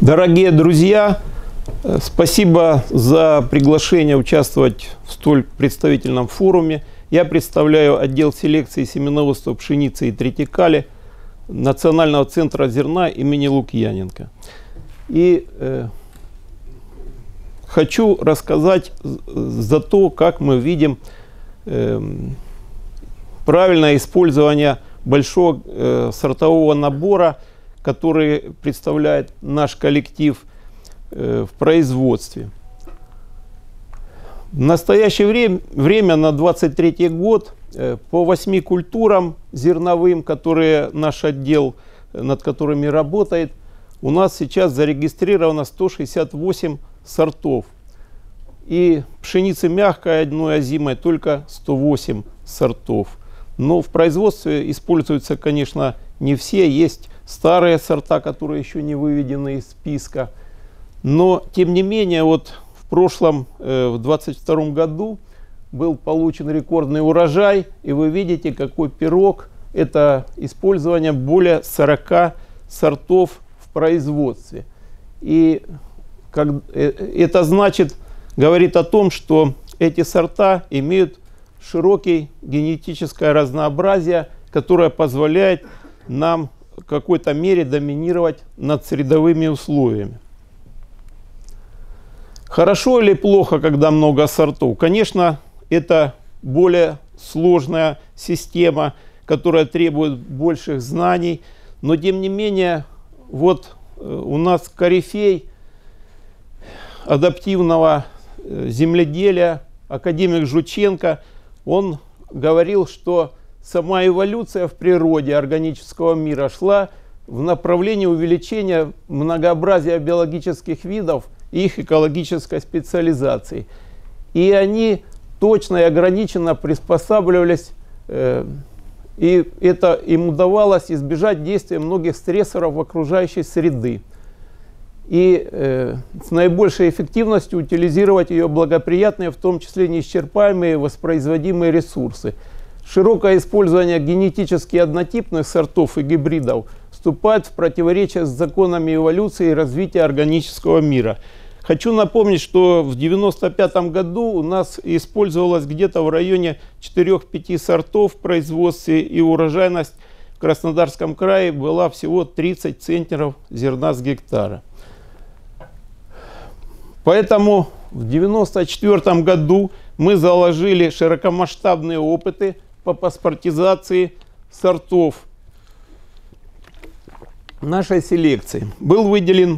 Дорогие друзья, спасибо за приглашение участвовать в столь представительном форуме. Я представляю отдел селекции семеноводства пшеницы и тритикали Национального центра зерна имени Лукьяненко. И хочу рассказать за то, как мы видим правильное использование большого сортового набора, который представляет наш коллектив в производстве. В настоящее время на 2023 год по 8 культурам зерновым, которые наш отдел, над которыми работает, у нас сейчас зарегистрировано 168 сортов. И пшеницы мягкой одной озимой только 108 сортов. Но в производстве используются, конечно, не все. Есть старые сорта, которые еще не выведены из списка. Но, тем не менее, вот в прошлом, в 2022 году, был получен рекордный урожай. И вы видите, какой пирог. Это использование более 40 сортов в производстве. И это значит, говорит о том, что эти сорта имеют широкое генетическое разнообразие, которое позволяет нам в какой-то мере доминировать над средовыми условиями. Хорошо или плохо, когда много сортов? Конечно, это более сложная система, которая требует больших знаний, но тем не менее, вот у нас корифей адаптивного земледелия, академик Жученко, он говорил, что сама эволюция в природе органического мира шла в направлении увеличения многообразия биологических видов и их экологической специализации. И они точно и ограниченно приспосабливались, и это им удавалось избежать действия многих стрессоров окружающей среды. И с наибольшей эффективностью утилизировать ее благоприятные, в том числе неисчерпаемые воспроизводимые ресурсы. Широкое использование генетически однотипных сортов и гибридов вступает в противоречие с законами эволюции и развития органического мира. Хочу напомнить, что в 1995 году у нас использовалось где-то в районе 4-5 сортов в производстве, и урожайность в Краснодарском крае была всего 30 центнеров зерна с гектара. Поэтому в 1994 году мы заложили широкомасштабные опыты по паспортизации сортов нашей селекции. Был выделен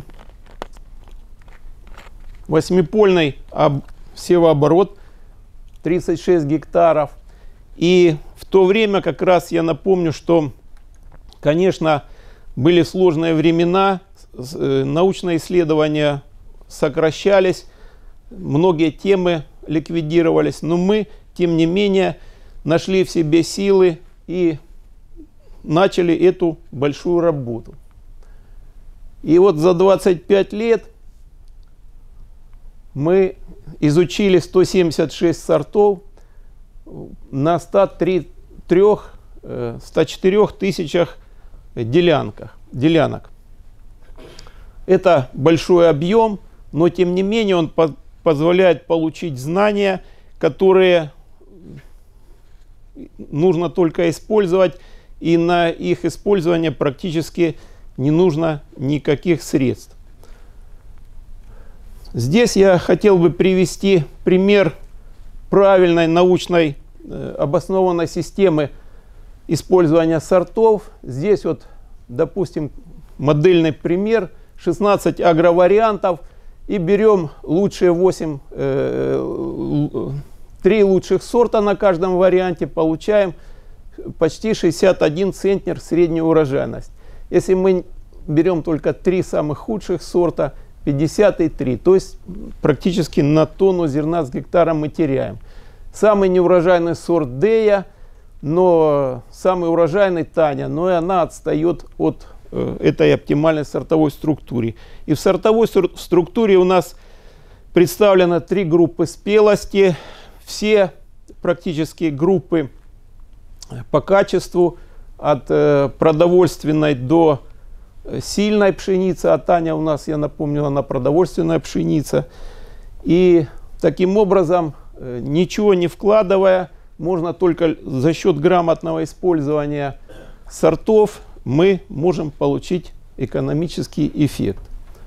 8-польный севооборот 36 гектаров. И в то время как раз я напомню, что, конечно, были сложные времена, научные исследования сокращались, многие темы ликвидировались, но мы, тем не менее, нашли в себе силы и начали эту большую работу. И вот за 25 лет мы изучили 176 сортов на 104 тысячах делянок. Это большой объем, но тем не менее он позволяет получить знания, которые нужно только использовать, и на их использование практически не нужно никаких средств. Здесь я хотел бы привести пример правильной научной обоснованной системы использования сортов. Здесь вот, допустим, модельный пример, 16 агровариантов, и берем лучшие 3 лучших сорта на каждом варианте, получаем почти 61 центнер среднюю урожайность. Если мы берем только 3 самых худших сорта, 53, то есть практически на тонну зерна с гектара мы теряем. Самый неурожайный сорт Дея, но самый урожайный Таня, но и она отстает от этой оптимальной сортовой структуре. И в сортовой структуре у нас представлено 3 группы спелости. Все практически группы по качеству, от продовольственной до сильной пшеницы, а Таня у нас, я напомню, она продовольственная пшеница. И таким образом, ничего не вкладывая, можно только за счет грамотного использования сортов, мы можем получить экономический эффект.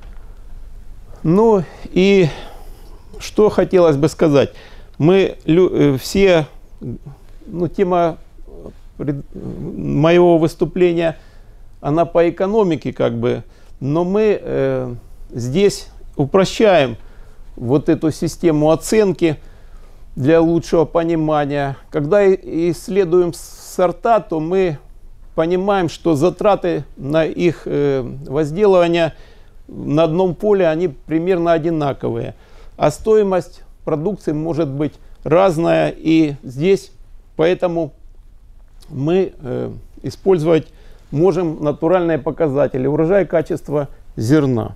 Ну и что хотелось бы сказать. Мы все, тема моего выступления, она по экономике как бы, но мы здесь упрощаем вот эту систему оценки для лучшего понимания. Когда исследуем сорта, то мы понимаем, что затраты на их возделывание на одном поле, они примерно одинаковые. А стоимость продукции может быть разная. И здесь поэтому мы использовать можем натуральные показатели. Урожай, качество зерна.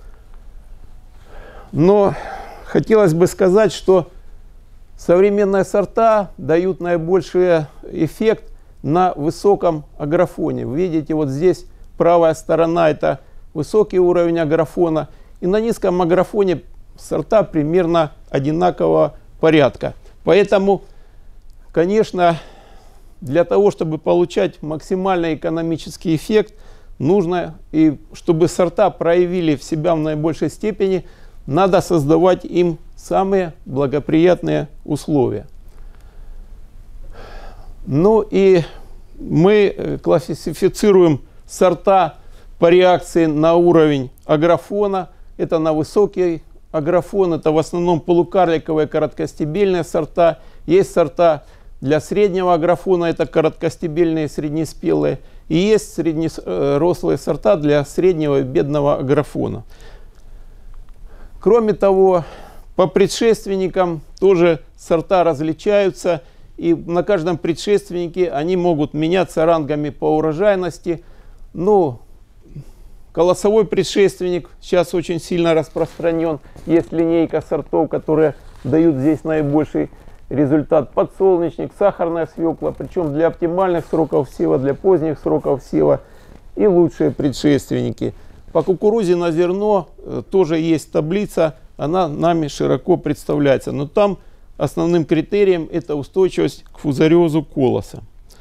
Но хотелось бы сказать, что современные сорта дают наибольший эффект на высоком агрофоне. Вы видите, вот здесь правая сторона — это высокий уровень агрофона. И на низком агрофоне сорта примерно одинакового порядка. Поэтому, конечно, для того, чтобы получать максимальный экономический эффект, нужно, и чтобы сорта проявили в себя в наибольшей степени, надо создавать им самые благоприятные условия. Ну и мы классифицируем сорта по реакции на уровень агрофона. Это на высокий агрофон, это в основном полукарликовые короткостебельные сорта. Есть сорта для среднего агрофона, это короткостебельные среднеспелые. И есть среднерослые сорта для среднего и бедного агрофона. Кроме того, по предшественникам тоже сорта различаются. И на каждом предшественнике они могут меняться рангами по урожайности. Ну, колосовой предшественник сейчас очень сильно распространен. Есть линейка сортов, которые дают здесь наибольший результат. Подсолнечник, сахарная свекла, причем для оптимальных сроков сева, для поздних сроков сева, и лучшие предшественники. По кукурузе на зерно тоже есть таблица, она нами широко представляется. Но там основным критерием это устойчивость к фузариозу колоса.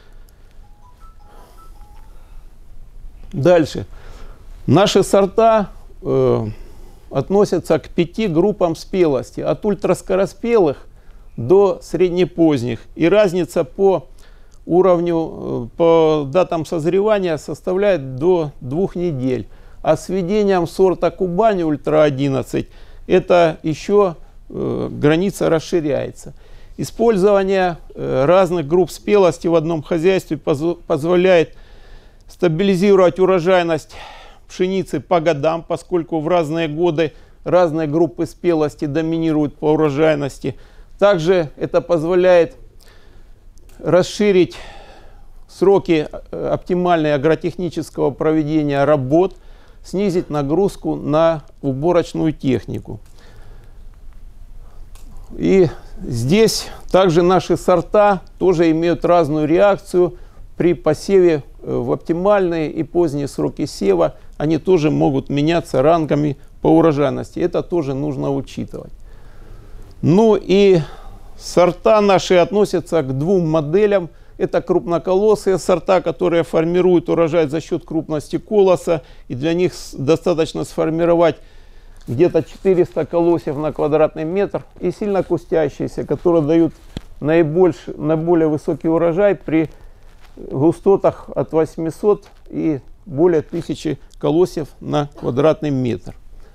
Дальше. Наши сорта относятся к 5 группам спелости. От ультраскороспелых до среднепоздних. И разница по уровню, по датам созревания составляет до 2 недель. А с введением сорта Кубань Ультра-11 это еще граница расширяется. Использование разных групп спелости в одном хозяйстве позволяет стабилизировать урожайность пшеницы по годам, поскольку в разные годы разные группы спелости доминируют по урожайности. Также это позволяет расширить сроки оптимальной агротехнического проведения работ, снизить нагрузку на уборочную технику. И здесь также наши сорта тоже имеют разную реакцию при посеве в оптимальные и поздние сроки сева. Они тоже могут меняться рангами по урожайности. Это тоже нужно учитывать. Ну и сорта наши относятся к 2 моделям. Это крупноколосые сорта, которые формируют урожай за счет крупности колоса. И для них достаточно сформировать где-то 400 колосьев на квадратный метр. И сильно кустящиеся, которые дают наиболее высокий урожай при густотах от 800 и более 1000 колосьев на квадратный метр.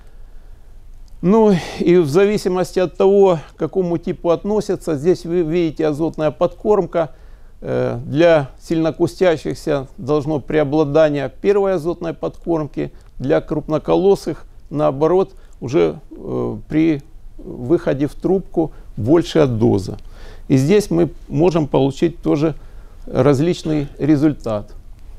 Ну и в зависимости от того, к какому типу относятся, здесь вы видите азотная подкормка. Для сильнокустящихся должно преобладание первой азотной подкормки, для крупноколосых, наоборот, уже при выходе в трубку большая доза. И здесь мы можем получить тоже различный результат.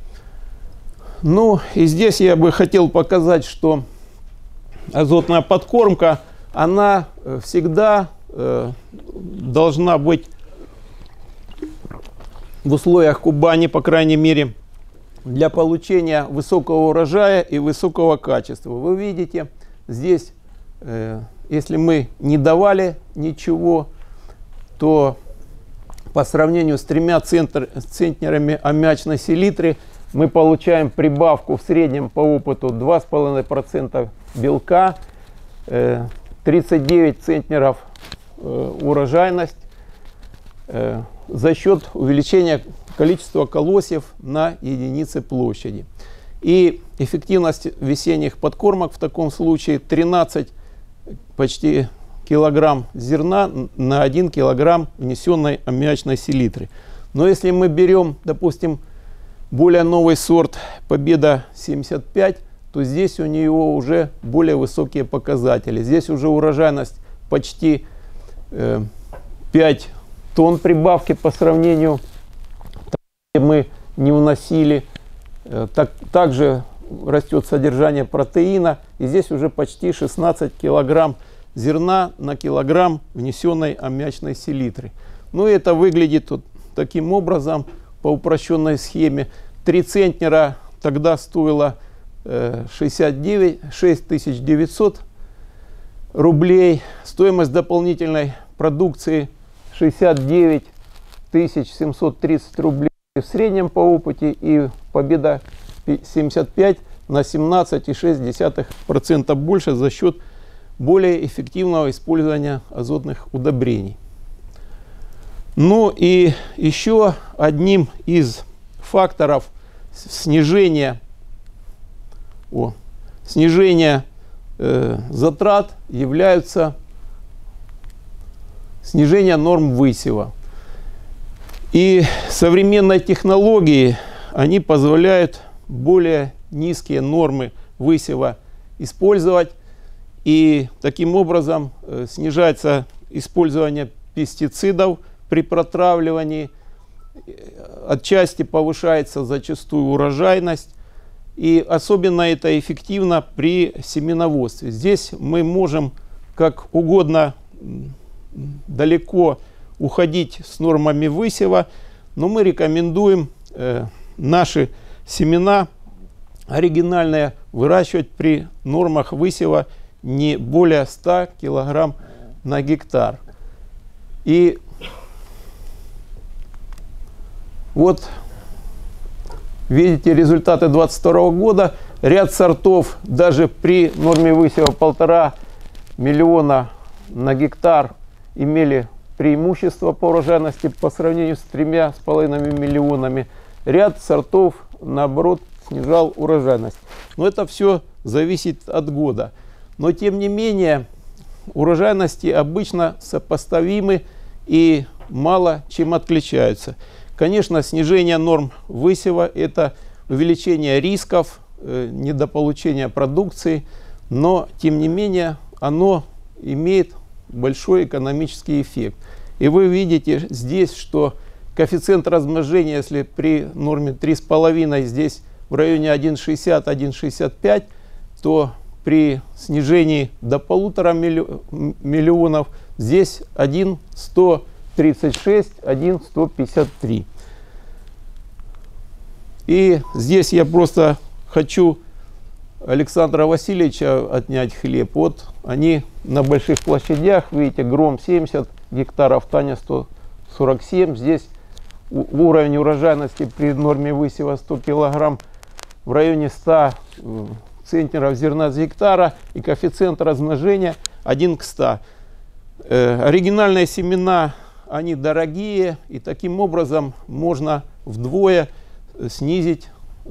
Ну и здесь я бы хотел показать, что азотная подкормка, она всегда должна быть в условиях Кубани, по крайней мере, для получения высокого урожая и высокого качества. Вы видите, здесь, если мы не давали ничего, то по сравнению с 3 центнерами аммиачной селитры мы получаем прибавку в среднем по опыту 2,5% белка, 39 центнеров урожайность за счет увеличения количества колосьев на единице площади. И эффективность весенних подкормок в таком случае 13 почти килограмм зерна на 1 килограмм внесенной аммиачной селитры. Но если мы берем, допустим, более новый сорт Победа 75, то здесь у него уже более высокие показатели. Здесь уже урожайность почти 5 тонн прибавки по сравнению, мы не вносили. Также растет содержание протеина. И здесь уже почти 16 килограмм зерна на килограмм внесенной аммиачной селитры. Ну и это выглядит вот таким образом по упрощенной схеме. 3 центнера тогда стоило 6900 рублей. Стоимость дополнительной продукции 69 730 рублей в среднем по опыте, и Победа 75 на 17,6% больше за счет более эффективного использования азотных удобрений. Ну и еще одним из факторов снижения затрат являются снижение норм высева. И современные технологии, они позволяют более низкие нормы высева использовать. И таким образом снижается использование пестицидов при протравливании. Отчасти повышается зачастую урожайность. И особенно это эффективно при семеноводстве. Здесь мы можем как угодно далеко уходить с нормами высева, но мы рекомендуем наши семена оригинальные выращивать при нормах высева не более 100 килограмм на гектар. И вот видите результаты 2022 года. Ряд сортов даже при норме высева 1,5 миллиона на гектар имели преимущество по урожайности по сравнению с 3,5 миллионами. Ряд сортов, наоборот, снижал урожайность. Но это все зависит от года. Но тем не менее, урожайности обычно сопоставимы и мало чем отличаются. Конечно, снижение норм высева – это увеличение рисков, недополучения продукции, но тем не менее оно имеет большой экономический эффект. И вы видите здесь, что коэффициент размножения, если при норме 3,5 здесь в районе 1,60-1,65, то при снижении до 1,5 миллионов здесь 1,136, 1,153. И здесь я просто хочу Александра Васильевича отнять хлеб. Вот они на больших площадях, видите, Гром 70 гектаров, Таня 147. Здесь уровень урожайности при норме высева 100 килограмм в районе 100 центнеров зерна с гектара и коэффициент размножения 1 к 100. Оригинальные семена, они дорогие, и таким образом можно вдвое снизить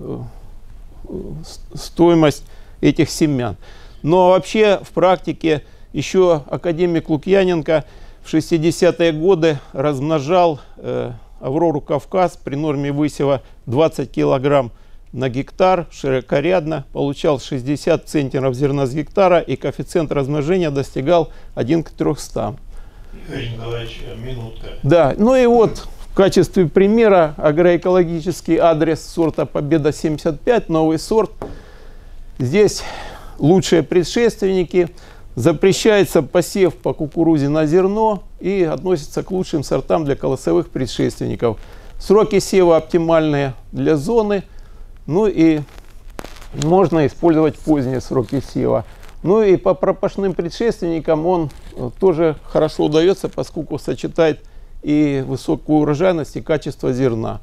стоимость этих семян. Но вообще в практике еще академик Лукьяненко в 60-е годы размножал Аврору Кавказ при норме высева 20 килограмм на гектар, широкорядно, получал 60 центнеров зерна с гектара, и коэффициент размножения достигал 1 к 300. Игорь Николаевич, минутка. Да, ну и вот в качестве примера агроэкологический адрес сорта Победа 75, новый сорт. Здесь лучшие предшественники. Запрещается посев по кукурузе на зерно и относится к лучшим сортам для колосовых предшественников. Сроки сева оптимальные для зоны. Ну и можно использовать поздние сроки сева. Ну и по пропашным предшественникам он тоже хорошо удается, поскольку сочетает и высокую урожайность, и качество зерна.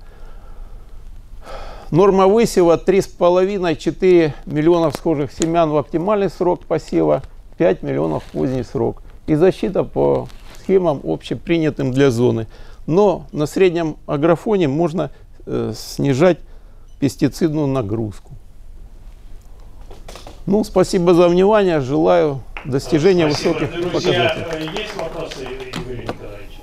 Норма высева 3,5-4 миллиона всхожих семян в оптимальный срок посева, 5 миллионов в поздний срок. И защита по схемам общепринятым для зоны. Но на среднем агрофоне можно снижать пестицидную нагрузку. Ну, спасибо за внимание. Желаю достижения высоких показателей. Есть вопросы, Игорь Николаевич?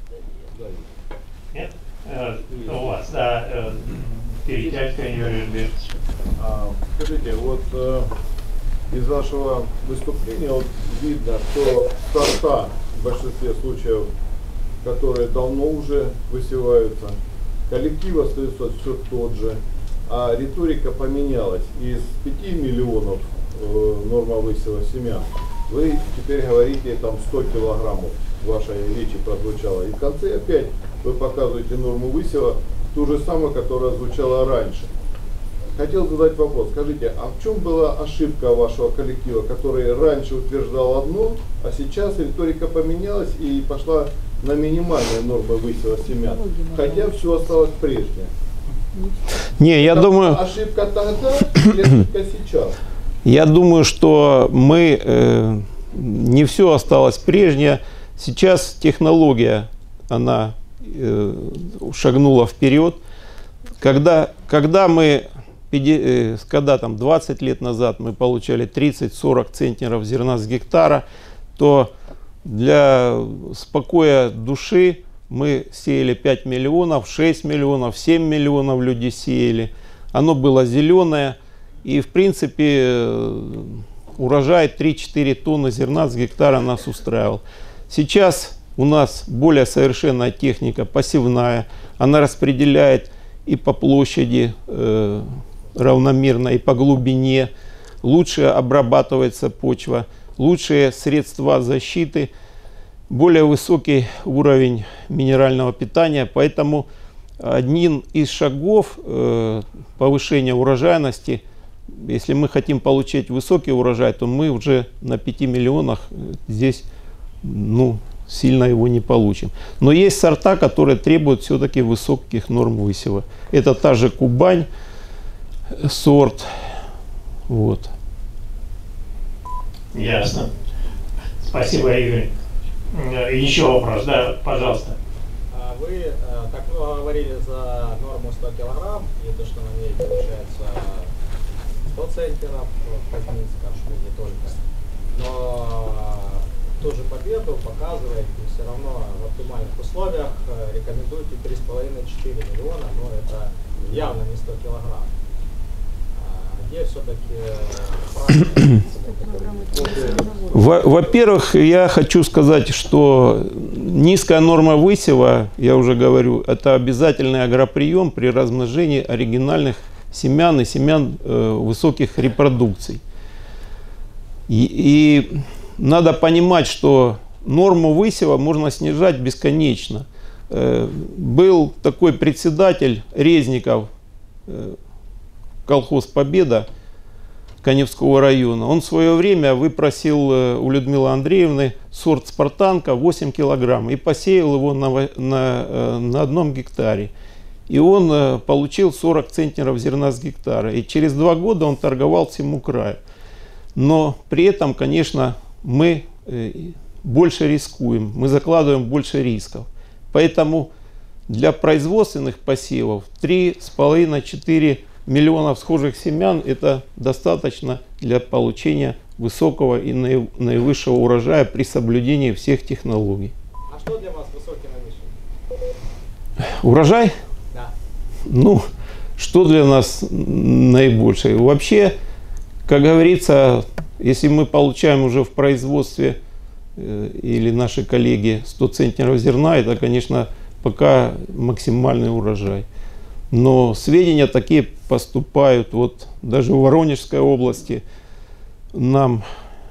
Нет? У вас, да. Перетягка, Юрий Альбертович. Скажите, вот из вашего выступления вот видно, что сорта в большинстве случаев, которые давно уже высеваются, коллектив остается все тот же, а риторика поменялась. Из 5 миллионов норма высева семян вы теперь говорите там 100 килограммов, в вашей речи прозвучало. И в конце опять вы показываете норму высева, ту же самую, которая звучала раньше. Хотел задать вопрос. Скажите, а в чем была ошибка вашего коллектива, который раньше утверждал одно, а сейчас риторика поменялась и пошла на минимальные нормы высева семян, хотя все осталось прежнее? Не, я думаю... Ошибка тогда или ошибка сейчас? Я думаю, что мы не все осталось прежнее. Сейчас технология, она шагнула вперед. Когда там 20 лет назад мы получали 30-40 центнеров зерна с гектара, то для спокоя души мы сеяли 5 миллионов, 6 миллионов, 7 миллионов люди сеяли. Оно было зеленое. И в принципе урожай 3-4 тонны зерна с гектара нас устраивал. Сейчас у нас более совершенная техника посевная. Она распределяет и по площади равномерно, и по глубине. Лучше обрабатывается почва, лучшие средства защиты, более высокий уровень минерального питания. Поэтому один из шагов повышения урожайности, если мы хотим получить высокий урожай, то мы уже на 5 миллионах здесь сильно его не получим. Но есть сорта, которые требуют все-таки высоких норм высева. Это та же Кубань, сорт. Вот. Ясно. Спасибо, Игорь. Еще вопрос, да, пожалуйста. Вы так много говорили за норму 100 килограмм, и то, что на ней получается 100 центнеров в Казминском, что не только. Но ту же победу показывает, и все равно в оптимальных условиях рекомендуете 3,5-4 миллиона, но это явно не 100 килограмм. Где все-таки Во-первых, я хочу сказать, что низкая норма высева, я уже говорю, это обязательный агроприем при размножении оригинальных семян и семян высоких репродукций. И надо понимать, что норму высева можно снижать бесконечно. Был такой председатель Резников, колхоз «Победа» Каневского района. Он в свое время выпросил у Людмилы Андреевны сорт «Спартанка» 8 килограмм и посеял его на одном гектаре. И он получил 40 центнеров зерна с гектара. И через 2 года он торговал всему краю. Но при этом, конечно, мы больше рискуем, мы закладываем больше рисков. Поэтому для производственных посевов 3,5-4 миллиона всхожих семян это достаточно для получения высокого и наивысшего урожая при соблюдении всех технологий. А что для вас высокий наивысший? Урожай? Да. Что для нас наибольшее? Вообще, как говорится, если мы получаем уже в производстве или наши коллеги 100 центнеров зерна, это, конечно, пока максимальный урожай. Но сведения такие поступают. Вот даже в Воронежской области нам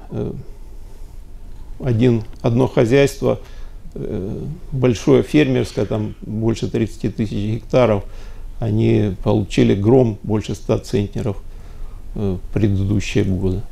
одно хозяйство, большое фермерское, там больше 30 тысяч гектаров, они получили гром больше 100 центнеров в предыдущие годы.